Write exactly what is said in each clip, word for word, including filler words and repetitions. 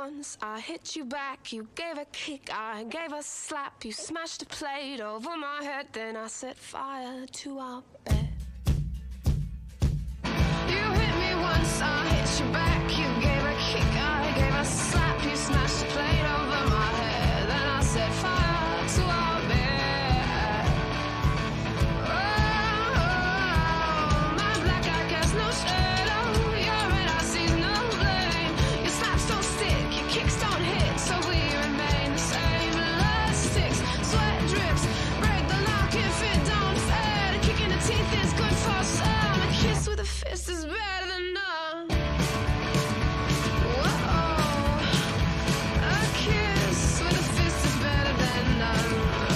once, I hit you back, you gave a kick, I gave a slap, you smashed a plate over my head, then I set fire to our bed. You hit me once, I hit you back, you gave a kick, I gave a slap, you smashed a plate over my head, then I set fire to our bed. Oh, my black eye gets no shadow, your red eye sees no blame, your slaps don't stick, your kicks don't hit, so we remain the same. Blood sticks, sweat drips, break the lock if it don't fit, a kick in the teeth is good for some, a kiss with a fist is better than none. Whoa, a kiss with a fist is better than none.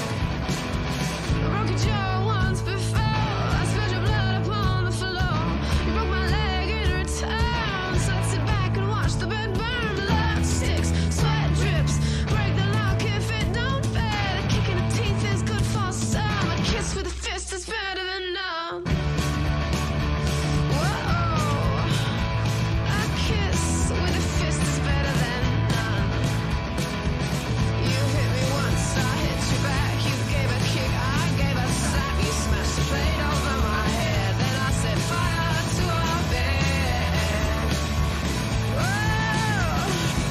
I broke your jaw once before, I spilled your blood upon the floor, you broke my leg in return, so let's sit back and watch the bed burn. Blood sticks, sweat drips, break the lock if it don't fit, a kick in the teeth is good for some, a kiss with a fist is better than none. Whoa, a kiss with a fist is better than none. You hit me once, I hit you back, you gave a kick, I gave a slap, you smashed the plate over my head, then I set fire to our bed. Whoa.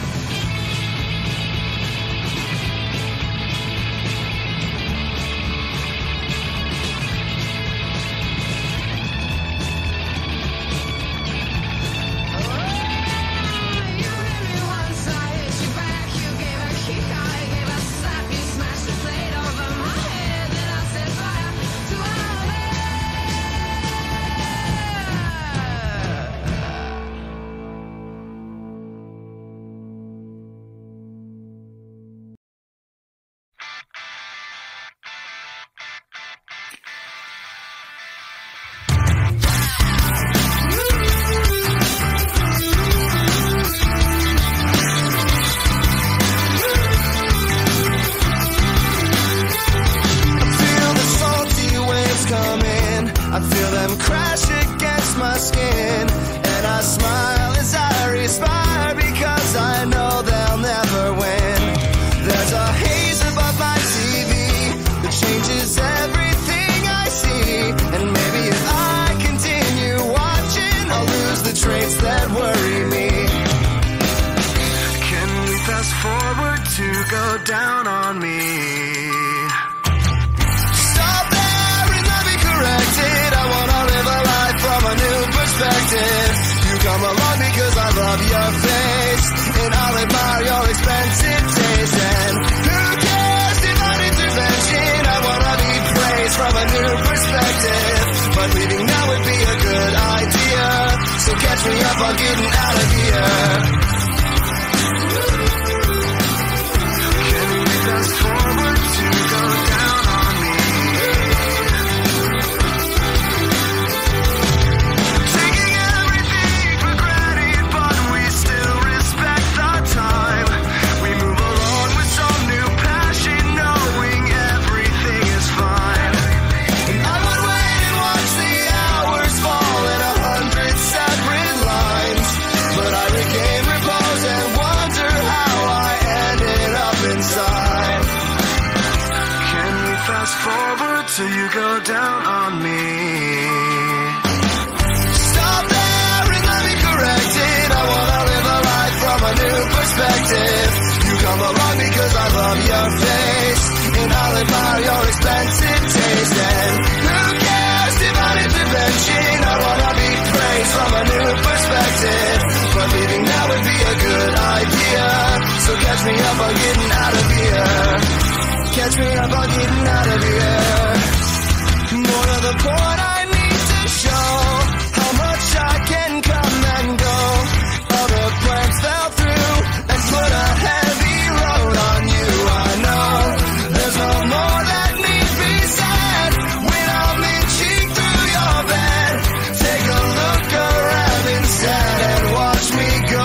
You hit me once, I hit you back, you gave a kick, I gave a slap, you smashed the plate over my head, then I set fire to our Feel the salty waves come in, I feel them crash against my skin, and I smile as I respire because I know they'll never win. There's a haze above my T V that changes everything I see, and maybe if I continue watching, I'll lose the traits that worry me. Can we fast forward to go down on me? Stop there and let me correct it. I wanna live a life from a new perspective. You come along because I love your face, and I'll admire your expensive taste. And who cares if I'm intervention? I wanna be praised from a new perspective, but leaving now would be a good idea. So catch me up on getting out of here. Can we fast forward to go down on me? Taking everything for granted, but we still respect the time. We move along with some new passion, knowing everything is fine. And I would wait and watch the hours fall in a hundred separate lines, but I regain repose and wonder how I ended up inside. Can we fast forward till you go down on me? Stop there and let me correct it. I wanna live a life from a new perspective. You come along because I love your face, and I'll admire your expensive taste. And who cares if I'm intervention? I wanna be praised from a new perspective, but leaving now would be a good idea. So catch me up on getting out of here. Catch me up on getting out of here. More to the point, I need to show how much I can come and go. Other plans fell through and put a heavy load on you. I know there's no more that needs be said when I'm inching through your bed. Take a look around instead and watch me go.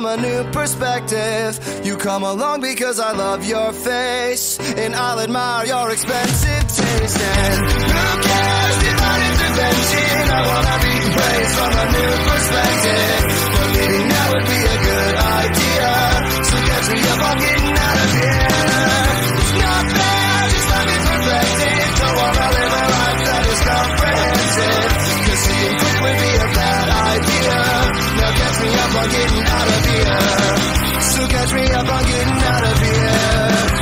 a new perspective. You come along because I love your face, and I'll admire your expensive taste. And who cares, divine intervention, I wanna be praised from a new perspective. But maybe now would be a good idea, so catch me up, I'm getting out of here. It's not bad, just let me perfect it. Don't wanna live a life that is comprehensive, cause seeing quick would be a bad idea. Now catch me up, I'm getting out of here. So catch me up, I'm getting out of here.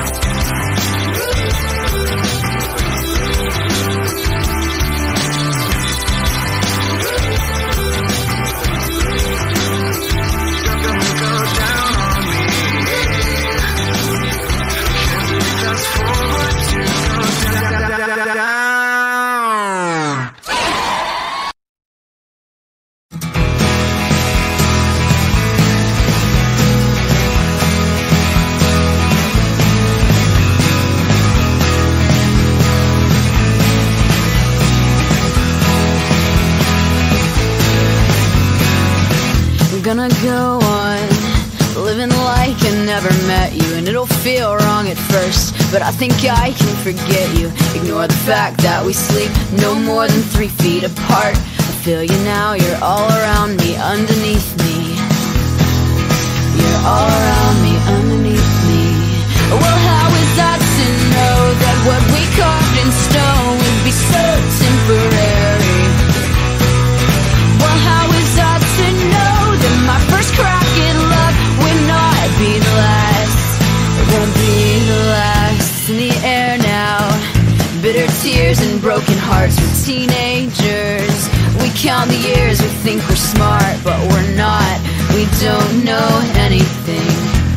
Gonna go on living like I never met you, and it'll feel wrong at first, but I think I can forget you. Ignore the fact that we sleep no more than three feet apart. I feel you now, you're all around me, underneath me. You're all around me, underneath me. Well, how is that to know that what we carved in stone would be so temporary? Well, how is that to know that my first crack in love would not be the last? It won't be the last. In the air now, bitter tears and broken hearts with teenagers. We count the years, we think we're smart, but we're not. We don't know anything.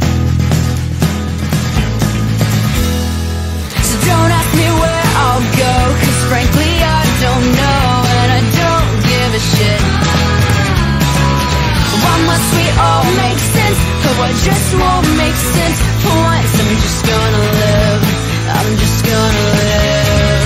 So don't ask me where I'll go, cause frankly I don't know, and I don't give a shit. Why must we all make sense, but what just won't make sense? For once I'm just gonna live, I'm just gonna live.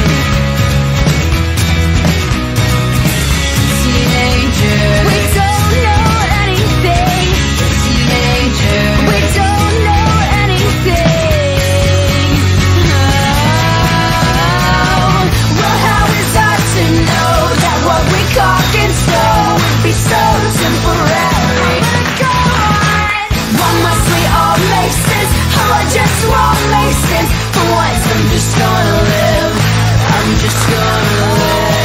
Teenager, we don't know anything. Teenager, we don't know anything. Oh, well, how is that to know that what we carved in stone would be so temporary? Oh my God, why must we all make sense? How I just won't make sense. For once I'm just gonna live, I'm just gonna live.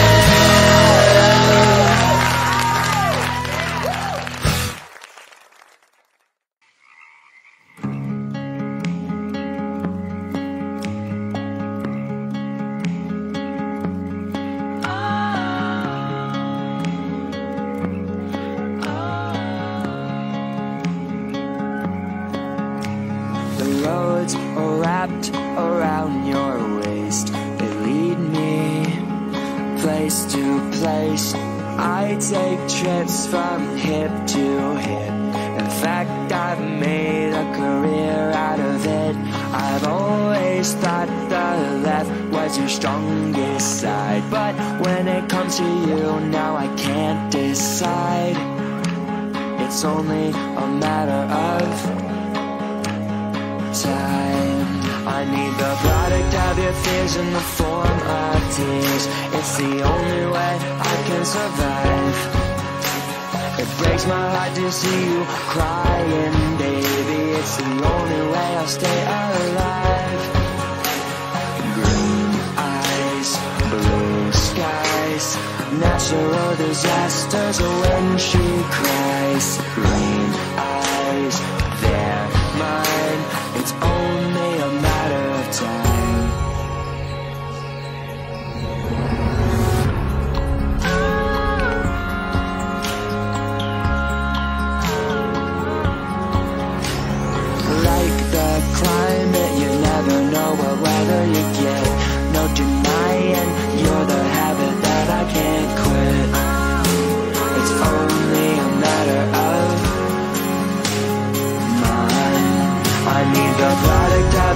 Roads are wrapped around your waist. They lead me place to place. I take trips from hip to hip. In fact, I've made a career out of it. I've always thought the left was your strongest side, but when it comes to you, now I can't decide. It's only a matter of time. I need the product of your fears in the form of tears. It's the only way I can survive. It breaks my heart to see you crying, baby. It's the only way I'll stay alive. Green eyes, blue skies, natural disasters when she cries. Green eyes, they're mine. It's only a matter of time. Like the climate, you never know what weather you get. No denying, you're the habit that I can't quit. It's only a matter of I need the product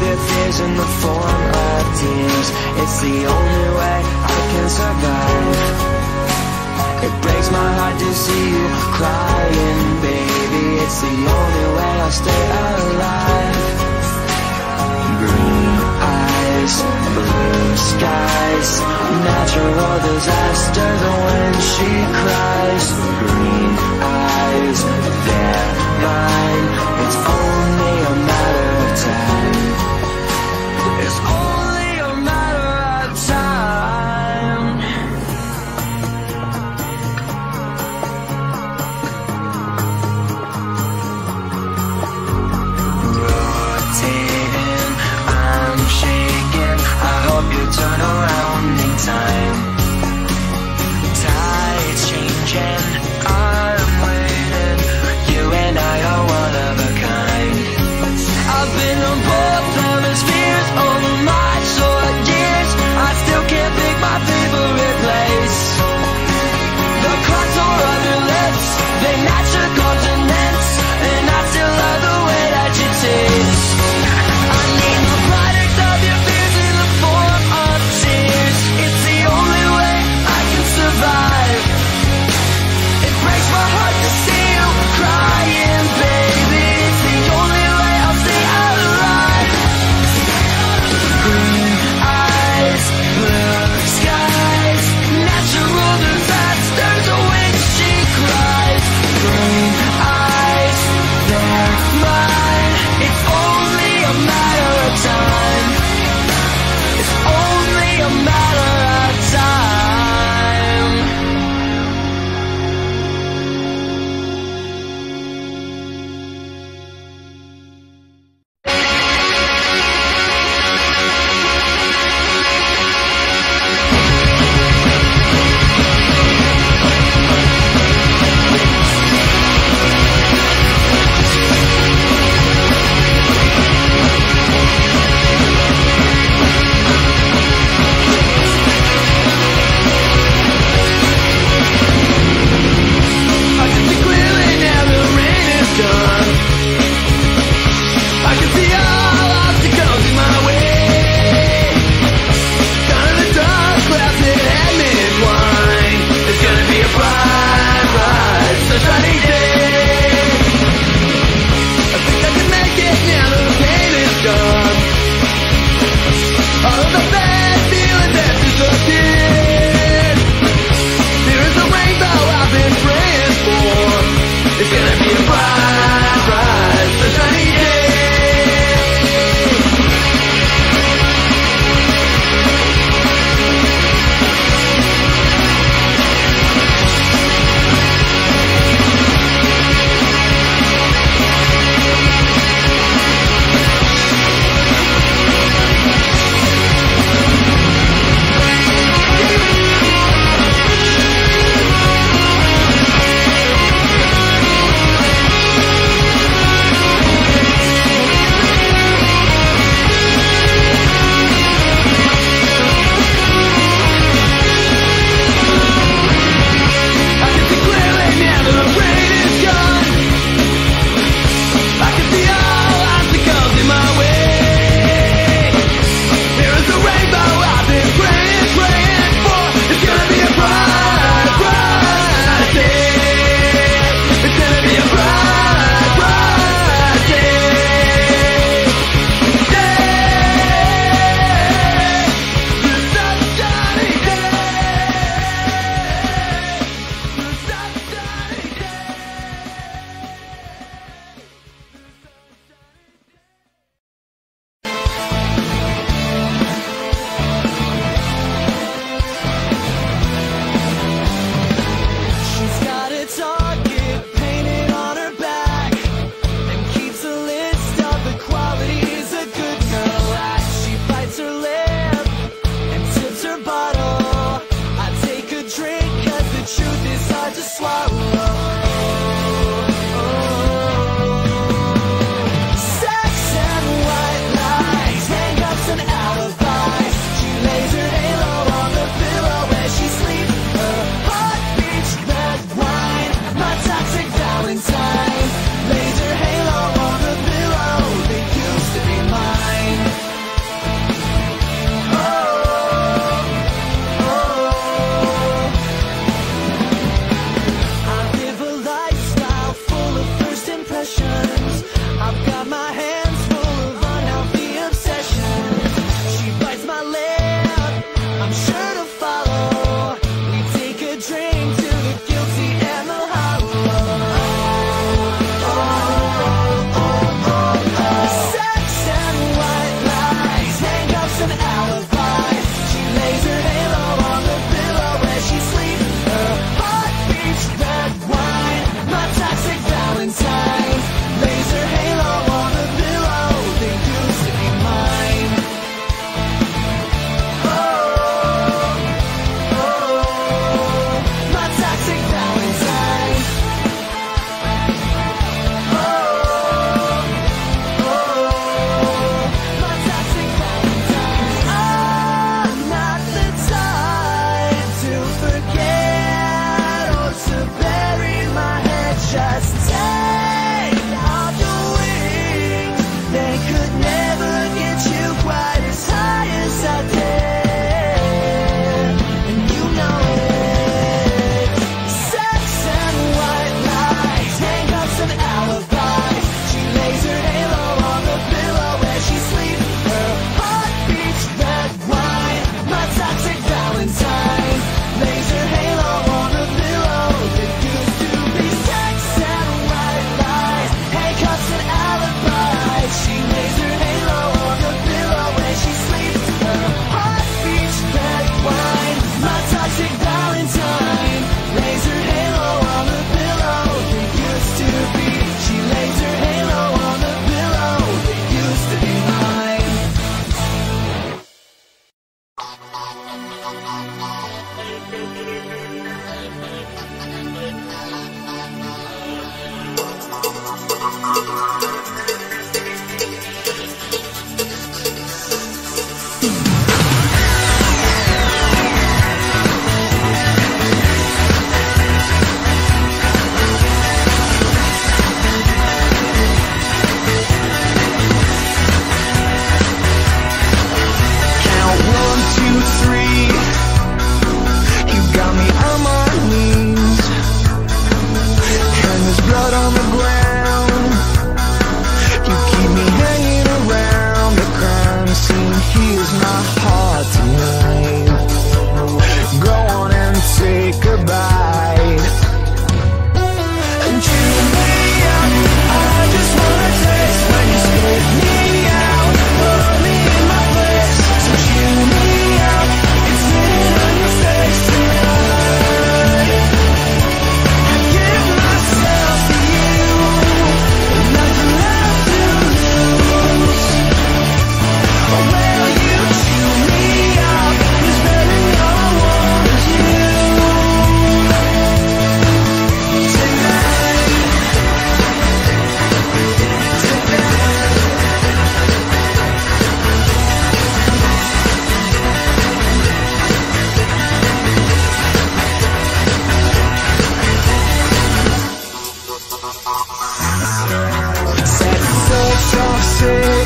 natural disasters when she cries. Green eyes, they're mine. It's only a matter of time. It's only a matter of time. Rotating, I'm shaking. I hope you turn around in time. Tides changing, I'm waiting. You and I are one of a kind. forget or to bury my head. Just take off your wings. They could never get you quite as high as I did, and you know it. Sex and white lies, handcuffs and alibis. She lays her halo on the pillow where she sleeps. Her heart beats red wine, my toxic Valentine. Lays her halo on the pillow that used to be sex and white lies, handcuffs and alibis. She lays her halo on the pillow where she sleeps. Her heart beats red wine, my toxic Valentine. Lays her halo on the pillow that used to be. She lays her halo on the pillow that used to be mine. Count one, two, three. You got me on my knees, and there's blood on the ground. You keep me hanging around the crime scene. Here's my heart tonight. Go on and take a bite and chew me up. I just wanna taste when you spit me out. Put me in my place, so chew me up. It's written on your face tonight. I give myself to you, nothing left to lose. Well, you chew me up, there's better no one as you. Tonight, Set six off six.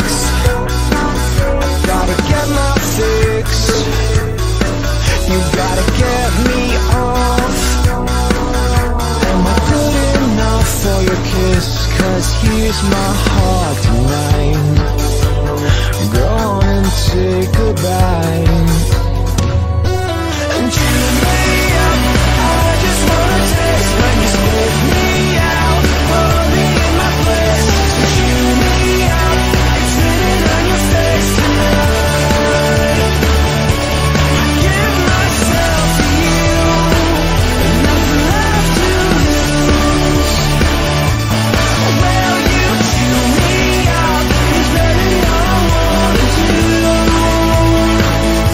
Gotta get my fix. You gotta get me off. Am I good enough for your kiss? Cause here's my heart tonight. Go on and take a bite and chew me up. I just wanna taste when you spit me out. Put me in my place, so chew me up. It's written on your face tonight. I give myself to you, nothing left to lose. Well, you chew me up, there's better no one to do.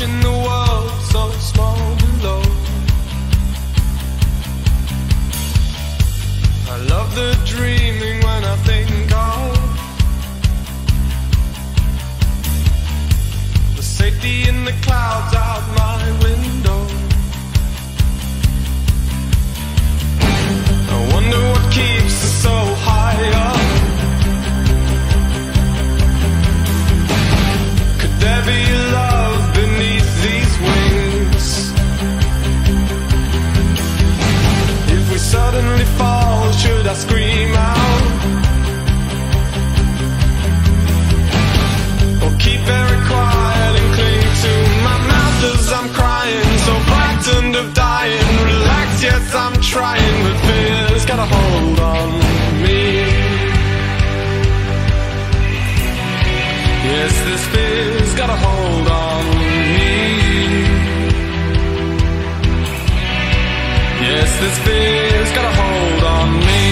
watching the world so small below. I love the dreaming when I think of the safety in the clouds out my window. I wonder what keeps us so high up. Could there be love beneath these wings? If we suddenly fall, should I scream out? Or keep very quiet and cling to my mouth as I'm crying, so frightened of dying? Relax, yes, I'm trying, but fear's got a hold on me. Yes, this fear's got a hold on me. Yes, this fear's got a hold on me.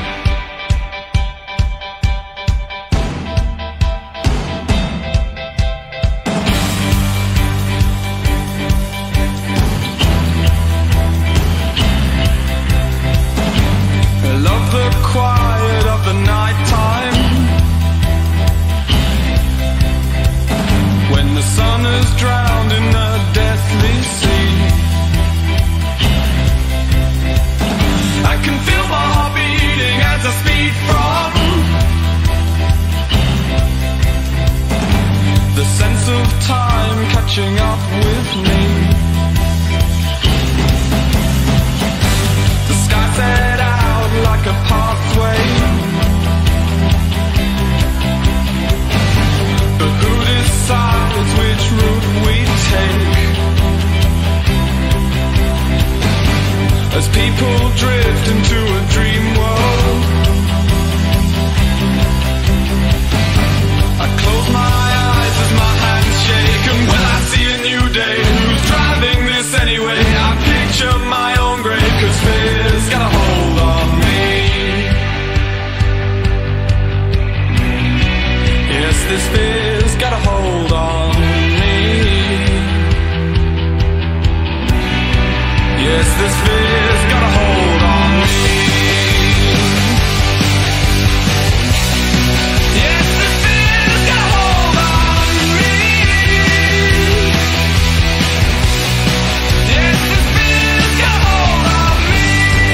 I love the quiet of the nighttime, when the sun is drowned in a deathly sea. I can feel my heart beating as I speed from the sense of time catching up with me. The sky set out like a pathway, but who decides which route we take? As people drift into a dream world, I close my eyes as my hands shake, and when I see a new day, who's driving this anyway? I picture my own grave, cause fear's got a hold on me. Yes, this fear's got a hold on me. Yes, this fear's got a hold on me. Yes, this fear's got a hold on me. Yes, this fear's got a hold on me.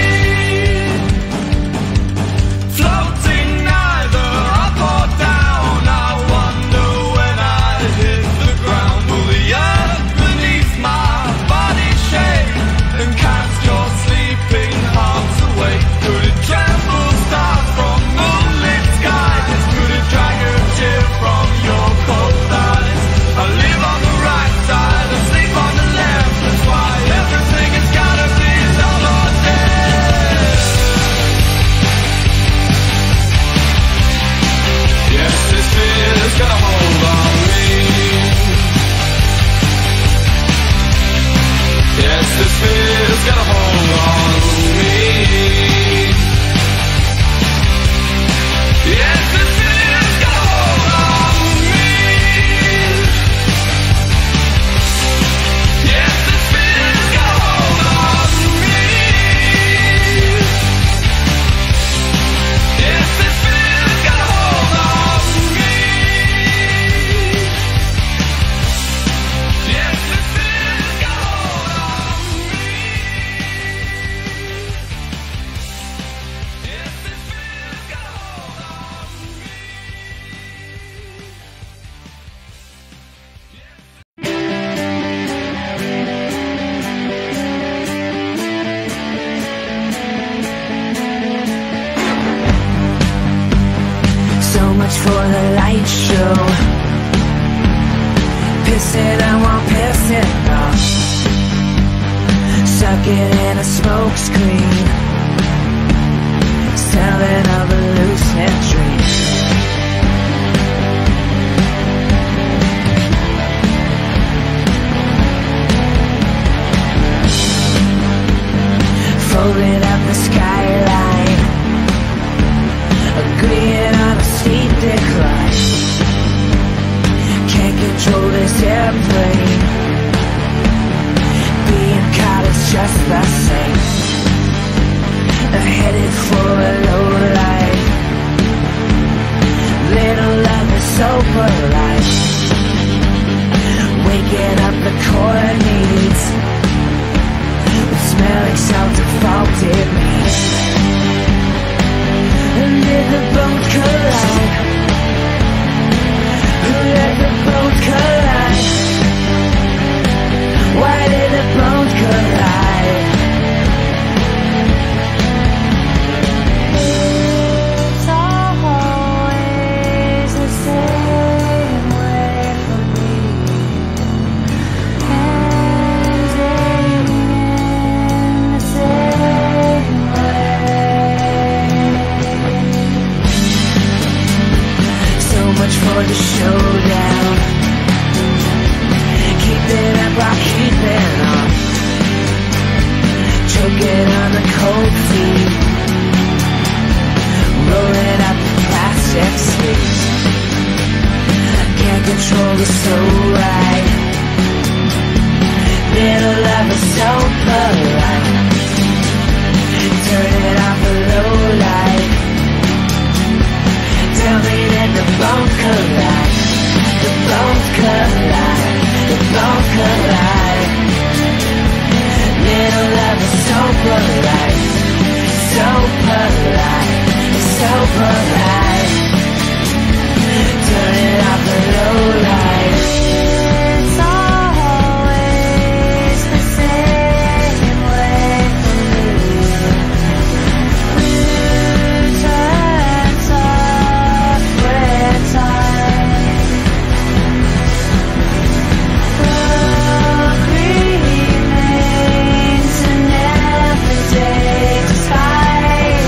Floating neither up or down, I wonder when I hit the ground, will the earth beneath my body shake and cast your sleeping hearts away? Could it tremble stars from moonlit skies? Could it drag a tear from your cold eyes? I live on the right side, I sleep on the left. That's why everything has gotta be love or death. Yes, this fear's got a hold on me. Yes, this fear's got a hold on me. Yes, this fear's got a hold on me. Yes, this fear's got a hold on me. Yes, this fear's got a hold on me. Yes, this fear's got a hold on me. Yes, this fear's got a hold on So much for the light show. Piss it, I won't piss it off. Suck it in a smoke screen. Selling of a lucid dream. Folded up the skyline, agreeing on a steep decline. Can't control this airplane. just the same. Headed for a low light. Little love is so polite. Waking up the core needs with smelling salts and faulted meat. And did the bones collide? Who let the bones collide? Why did the bones collide? It's always the same way for me. Ending in the same way. So much for the showdown. Keep it up while keeping on. Choking on the cold feet. Rolling up the plastic sleeves. Can't control the soul right. Little love is so polite. Turn it off the low light. Tell me that the bones collide. The bones collide. The bones collide. Little love is so polite. So polite. So polite. Turn it off the low light. It's always the same way for me. Returns of red time. Love remains in every day despite.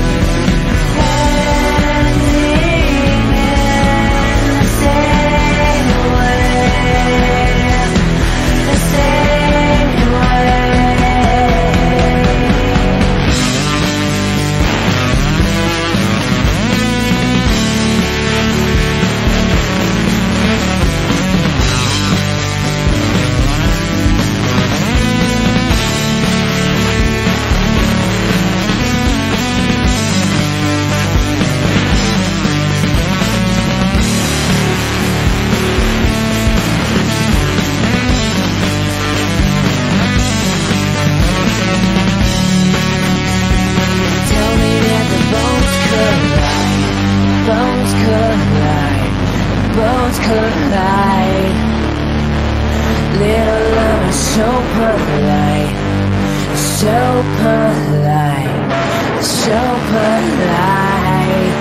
Bones collide, bones collide. Little love is so polite, so polite, so polite.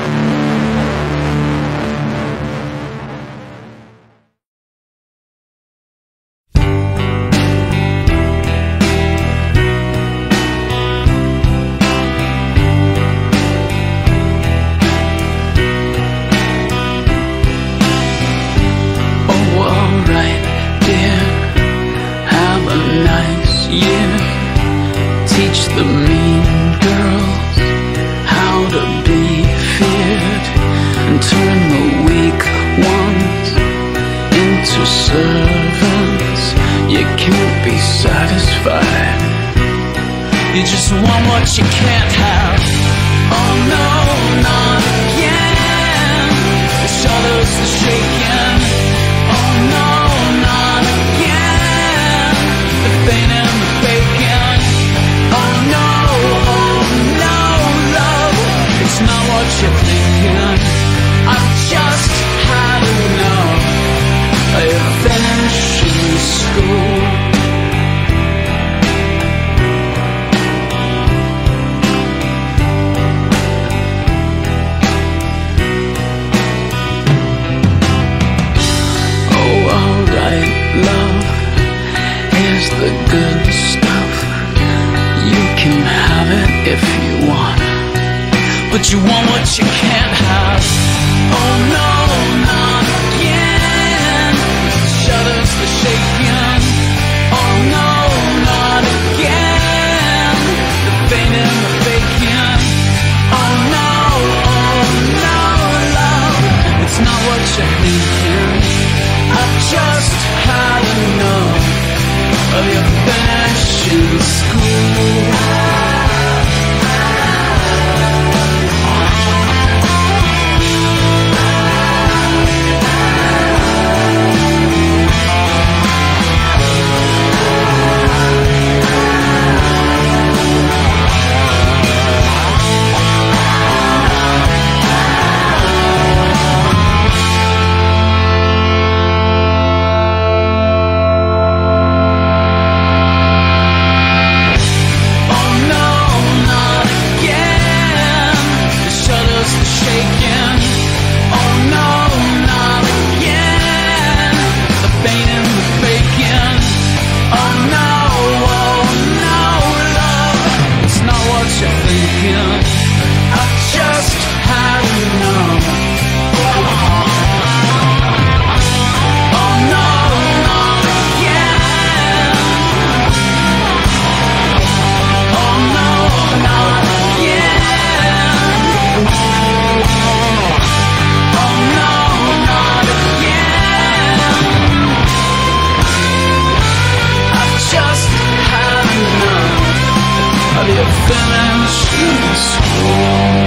Teach the mean girls how to be feared, and turn the weak ones into servants. You can't be satisfied. You just want what you can't have. Oh no, not again. The shoulders are shaking. Oh no, not again. The pain and the bacon. Oh no, oh no, love, it's not what you're thinking. I've just had enough. You're finishing school. Oh, alright, love, here's the good stuff. You can have it if you want, but you want what you can't have. Oh no, not again. Shutters are shaking. Oh no, not again. The pain and the bacon. Oh no, oh no, love, it's not what you're thinking. I've just had enough of your finishing school. you finished school?